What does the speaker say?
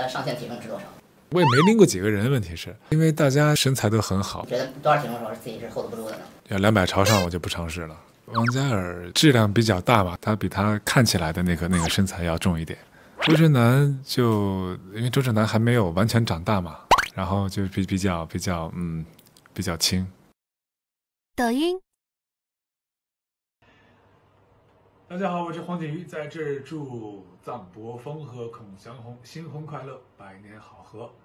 的上限体重是多少？ 我也没拎过几个人，问题是因为大家身材都很好。 觉得多少体重的时候自己是 hold 不住的呢？ 要200朝上我就不尝试了。王嘉尔质量比较大嘛，他比他看起来的那个身材要重一点。周震南因为周震南还没有完全长大嘛，然后就比较轻。 抖音。 大家好，我是黄景瑜，在这儿祝臧博峰和孔祥宏新婚快乐，百年好合。